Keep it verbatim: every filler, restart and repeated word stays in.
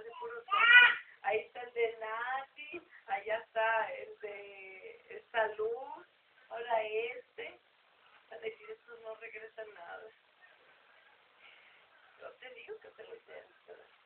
nomás de puros hombres. Ahí está el de Nati, allá está el de Salud, ahora este. A decir, estos no regresan nada. Yo te digo que te lo hicieron.